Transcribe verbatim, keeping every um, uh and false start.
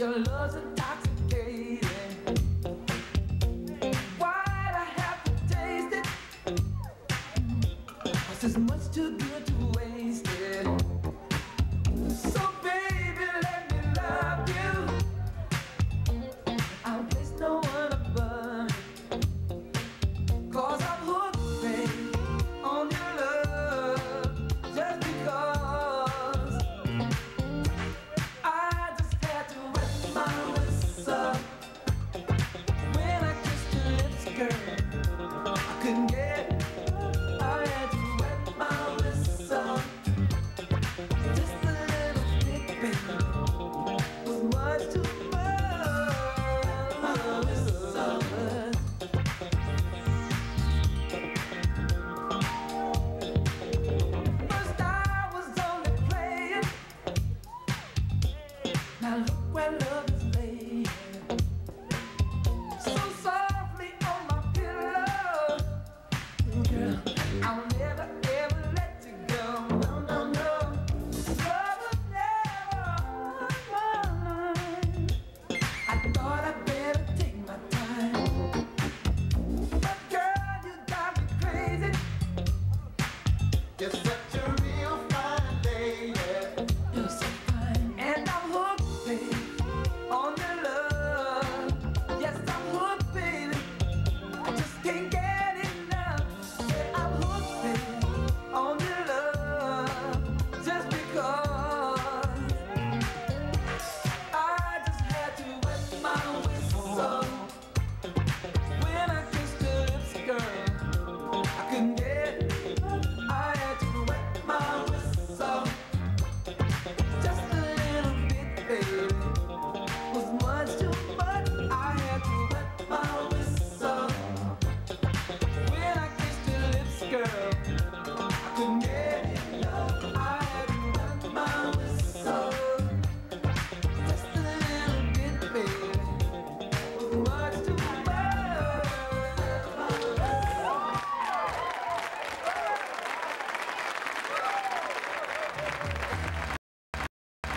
Your love's intoxicating. Why'd I have to taste it? 'Cause it's much too good to waste it. So baby, let me love you. I'll place no one above you. 'Cause I'm hooked, baby, on your love. Just because I just had to wet my lips up when I kissed your lips, girl. I couldn't get it. I had to wet my lips up. Just a little bit, baby, was much too much. My lips up. First I was only playing. Now look where love is laying. So softly on my pillow. Girl, I'll never ever let you go. No, no, no. Love will never run. I thought I'd better take my time. But girl, you got me crazy. Yes, sir.